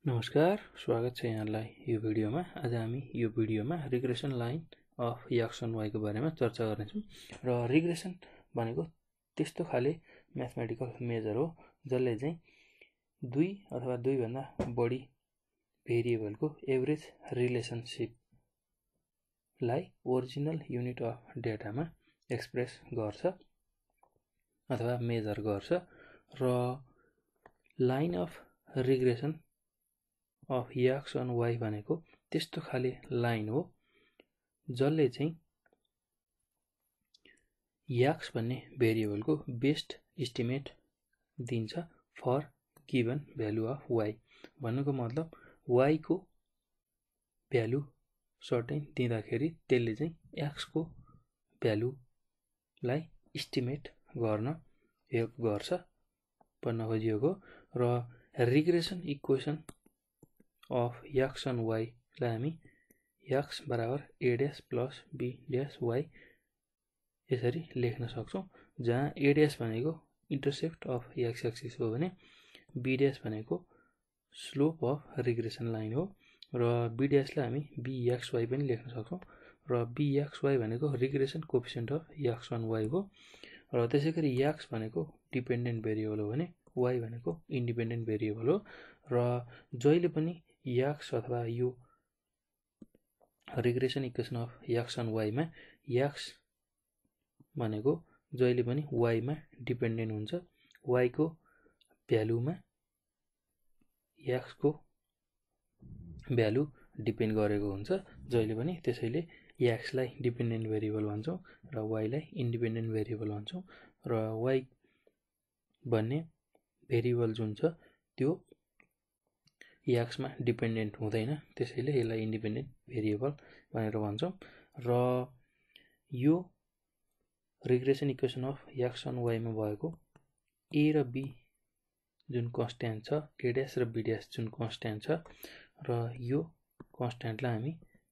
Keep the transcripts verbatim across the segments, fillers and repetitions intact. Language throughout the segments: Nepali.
नमस्कार, स्वागत छ यहाँलाई यो भिडियोमा। आज हामी यो भिडियोमा regression line of X and Y को बारेमा चर्चा गर्नेछौँ। र रिग्रेसन भनेको त्यस्तो खाले म्याथमेटिकल मेजर हो जसले चाहिँ दुई अथवा दुई भन्दा बढी भेरिएबलको एभरेज रिलेसनशिपलाई ओरिजिनल युनिट अफ डेटामा एक्सप्रेस गर्छ अथवा मेजर गर्छ। र line of regression of X and Y भनेको त्यस्तो खाले लाइन हो जसले चाहिँ एक्स भन्ने भेरिएबलको बेस्ट इस्टिमेट दिन्छ for given value of Y. भन्नुको मतलब वाई को भ्यालु सर्टेन दिँदाखेरि त्यसले चाहिँ एक्स को भ्यालुलाई इस्टिमेट गर्न हेल्प गर्छ भन्न खोजिएको। र regression equation of X and Y लाई हामी एक्स बराबर A dash plus B dash Y यसरी लेख्न सक्छौँ, जहाँ ए ड्यास भनेको इन्टरसेप्ट अफ एक्स एक्सिस हो भने बी ड्यास भनेको स्लोप अफ रिग्रेसन लाइन हो र बी ड्यासलाई हामी बी एक्स वाई पनि लेख्न सक्छौँ। र बी एक्स वाई भनेको regression coefficient of X and Y हो। र त्यसै गरी एक्स भनेको डिपेन्डेन्ट भेरिएबल हो भने वाई भनेको इन्डिपेन्डेन्ट भेरिएबल हो। र जहिले पनि एक्स अथवा यो regression equation of X and वाईमा एक्स भनेको जहिले पनि वाईमा डिपेन्डेन्ट हुन्छ, वाई को भ्यालुमा एक्स को भ्यालु डिपेन्ड गरेको हुन्छ जहिले पनि। त्यसैले एक्सलाई डिपेन्डेन्ट भेरिएबल भन्छौँ र वाईलाई इन्डिपेन्डेन्ट भेरिएबल भन्छौँ। र वाई भन्ने भेरिएबल जुन छ त्यो एक्समा डिपेन्डेन्ट हुँदैन, त्यसैले यसलाई इन्डिपेन्डेन्ट भेरिएबल भनेर भन्छौँ। र यो regression equation of X and वाईमा भएको ए र बी जुन कन्स्ट्यान्ट छ, ए ड्यास र बी ड्यास जुन कन्स्ट्यान्ट छ, र यो कन्स्ट्यान्टलाई हामी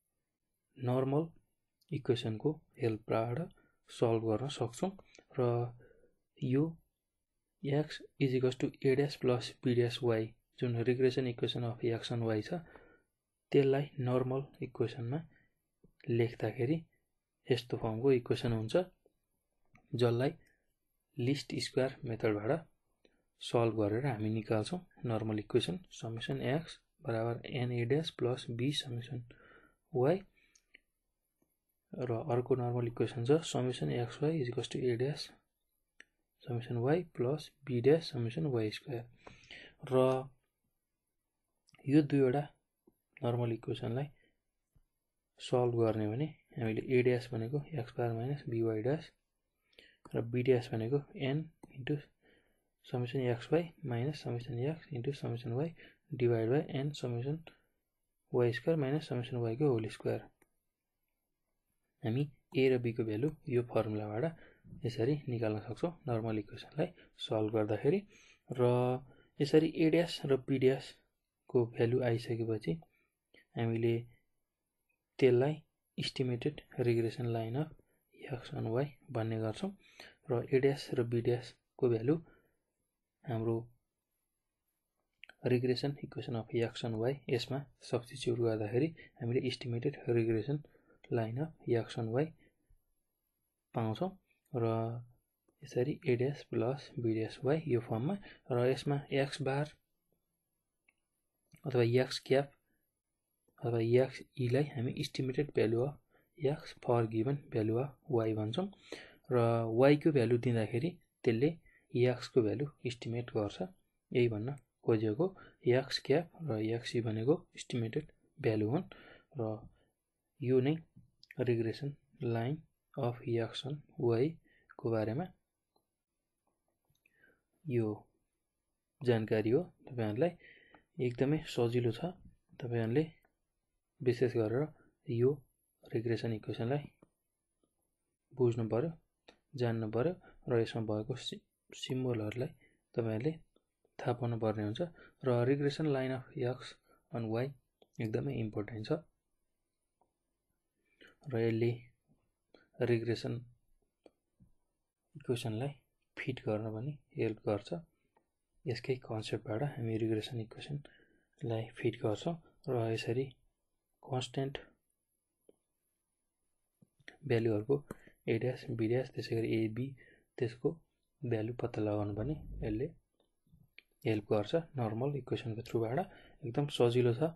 नर्मल इक्वेसनको हेल्पबाट सल्भ गर्न सक्छौँ। र यो X is equals to A dash plus B dash Y जुन regression equation of X and Y छ त्यसलाई नर्मल इक्वेसनमा लेख्दाखेरि यस्तो फर्मको इक्वेसन हुन्छ, जसलाई लिस्ट स्क्वायर मेथडबाट सल्भ गरेर हामी निकाल्छौँ नर्मल इक्वेसन समेसन एक्स बराबर N A dash plus B summation Y. र अर्को नर्मल इक्वेसन छ summation X Y is equals to A dash summation Y plus B dash summation Y square. र यो दुईवटा नर्मल इक्वेसनलाई सल्भ गर्ने भने हामीले ए ड्यास भनेको X bar minus B Y dash र बी ड्यास भनेको N into summation X Y minus summation X into summation Y divide by N summation Y square minus summation वाईको होल स्क्वायर। हामी ए र बी को भ्यालु यो फर्मुलाबाट यसरी निकाल्न सक्छौँ नर्मल इक्वेसनलाई सल्भ गर्दाखेरि। र यसरी ए ड्यास र बी ड्यास को भ्यालु आइसकेपछि हामीले त्यसलाई estimated regression line of X and Y भन्ने गर्छौँ। र ए ड्यास र बी ड्यास को भ्यालु हाम्रो regression equation of X and Y यसमा सब्स्टिट्युट गर्दाखेरि हामीले estimated regression line of X and Y पाउँछौँ। र यसरी A dash plus B dash Y यो फर्ममा, र यसमा एक्स बार अथवा एक्स क्याप अथवा एक्स ईलाई हामी estimated value of X for given value of Y भन्छौँ। र वाई को भ्यालु दिँदाखेरि त्यसले एक्स को भ्यालु इस्टिमेट गर्छ, यही भन्न खोजेको। एक्स क्याप र एक्स ई भनेको इस्टिमेटेड भ्यालु हुन्। र यो नै regression line of X and Y को बारेमा यो जानकारी हो। तपाईहरुलाई एकदमै सजिलो छ, तपाईहरुले विशेष गरेर यो रिग्रेसन इक्वेसनलाई बुझ्नु पर्यो, जान्नु पर्यो र यसमा भएको सिम्बलहरुलाई तपाईहरुले थाहा पाउनु पर्ने हुन्छ। र regression line of X and Y एकदमै इम्पोर्टेन्ट छ र यसले रिग्रेसन इक्वेसनलाई फिट गर्न पनि हेल्प गर्छ। यसकै कन्सेप्टबाट हामी रिग्रेसन इक्वेसन लाई फिट गर्छौँ र यसरी कन्स्टेन्ट भ्यालुहरुको ए ड्यास बी ड्यास त्यसैगरी ए बी त्यसको भ्यालु पत्ता लगाउनु पनि यसले हेल्प गर्छ नर्मल इक्वेसनको थ्रुबाट एकदम सजिलो छ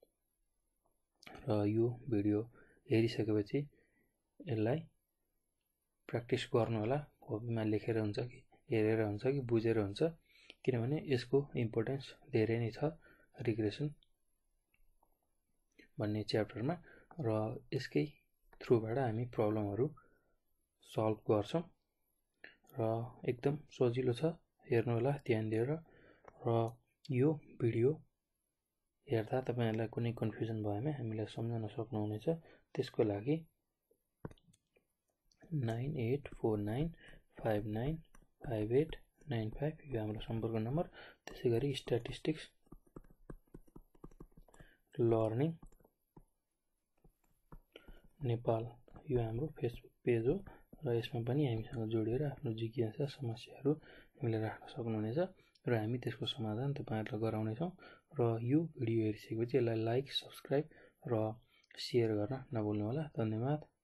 र यो भिडियो हेरिसकेपछि यसलाई प्र्याक्टिस गर्नु होला कपीमा लेखेर हुन्छ कि हेरेर हुन्छ कि बुझेर हुन्छ किनभने यसको इम्पोर्टेन्स धेरै नै छ रिग्रेसन भन्ने च्याप्टरमा र यसकै थ्रुबाट हामी प्रब्लमहरु सल्भ गर्छौं र एकदम सजिलो छ हेर्नु होला ध्यान दिएर र यो भिडियो हेर्दा तपाईहरुलाई कुनै कन्फ्युजन भएमा हामीलाई सम्झाउन सक्नुहुनेछ त्यसको लागि nine eight four nine five nine five eight nine five यो हाम्रो सम्पर्क नम्बर त्यसैगरी स्ट्याटिस्टिक्स लर्निङ नेपाल यो हाम्रो फेसबुक पेज हो र यसमा पनि हामीसँग जोडिएर आफ्नो जिज्ञासा समस्याहरू हामीले राख्न सक्नुहुनेछ र हामी त्यसको समाधान तपाईहरुलाई गराउने छौं र यो भिडियो हेरिसकेपछि यसलाई लाइक सब्स्क्राइब र शेयर गर्न नभुल्नु होला धन्यवाद।